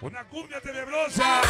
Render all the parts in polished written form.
Una cumbia tenebrosa.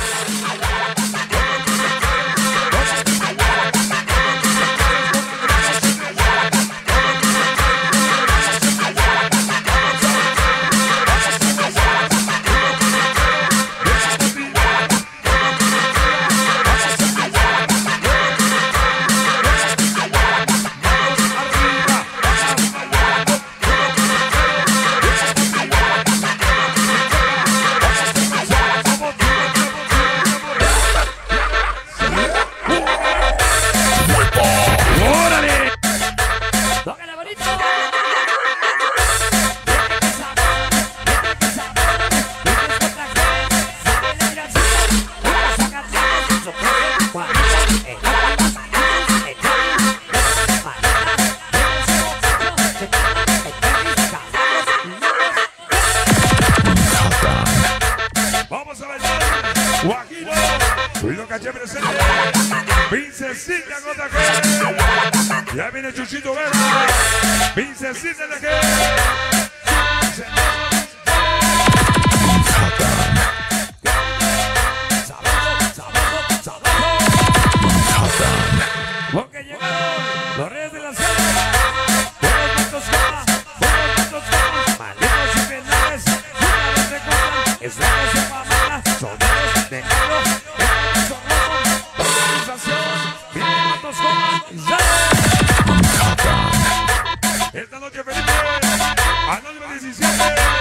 Guajiro, Ruido Caché presente, Princesita JG, ya viene Chuchito Vera, Princesita JG. Porque llegaron los reyes de la sala, buenos matos más, malditos y penales, una vez se cortan, estamos en mamá, soneros de oro, organización, vienen matos esta noche Felipe, Anónimo 17,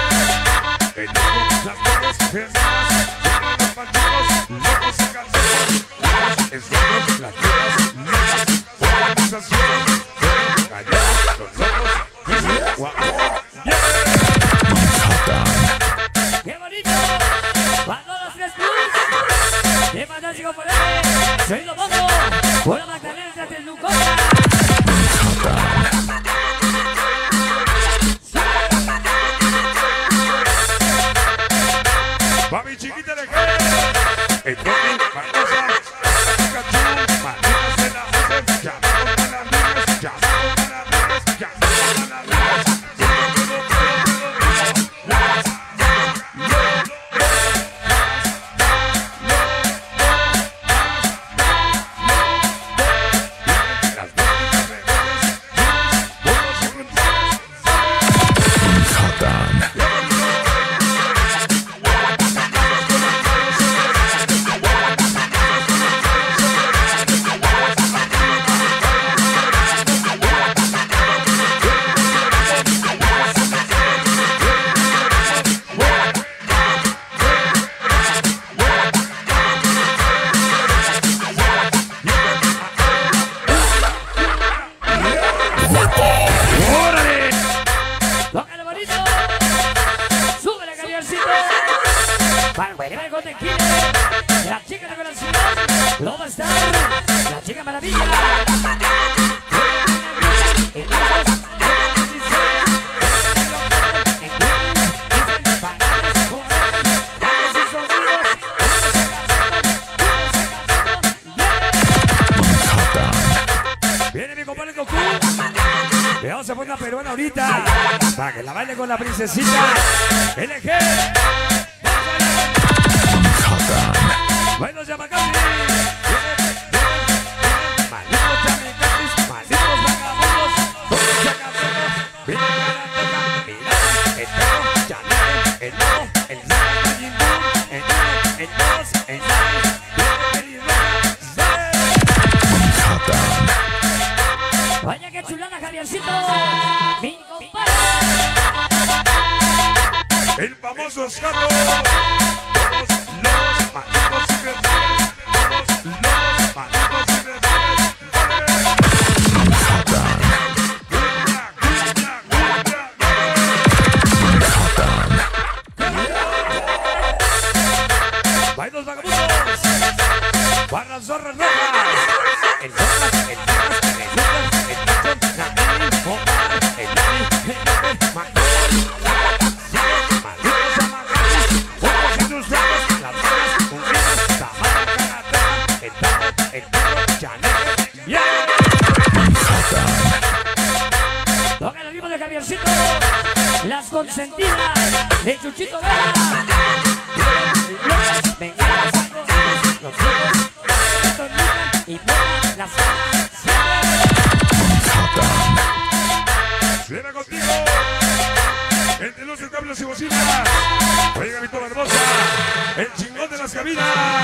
las flores, personas, los panchos, locos y canciones, estamos las flores, organización, callados, los locos, guapos, ¡qué bonito! ¡Cuando los tres plus! ¡Qué fantástico por él! ¡Soy lo bongo! ¡Hola Magdalena de Lucona! ¡Mami chiquita de qué! ¡El toque, Barbosa! ¡Pikachu! ¡Malditas de la hacen! ¡Llamados para las niñas! ¡Llamados para las niñas! ¡Llamados para las niñas! La chica de corazón, ¿dónde está? La chica maravilla. Viene mi compadre Goku. Le vamos a poner una peruana ahorita para que la baile con la princesita LG. Buenos Yamacasi, malditos Yamacasi, malditos vagabundos, todos chacateros, viene Karateka, mira, el perro, Chanel, el lobo, el Zara, el Jindú, el dos, el Zara, el vaya que chulana Javiercito, mi compadre. El famoso escalo. Bailos vagabundos, barras zorras rojas, el zorras, el zorras, el zorras, el zorras, la mini, Omar, el Dani, el Macron, malditos amagados, ojos industriales, las manos, cumplidas, Tamara, Karateka, el perro, Chanel, bien. Toca el ritmo de Javiercito, las consentidas de Chuchito Vera. el chingón de las cabinas.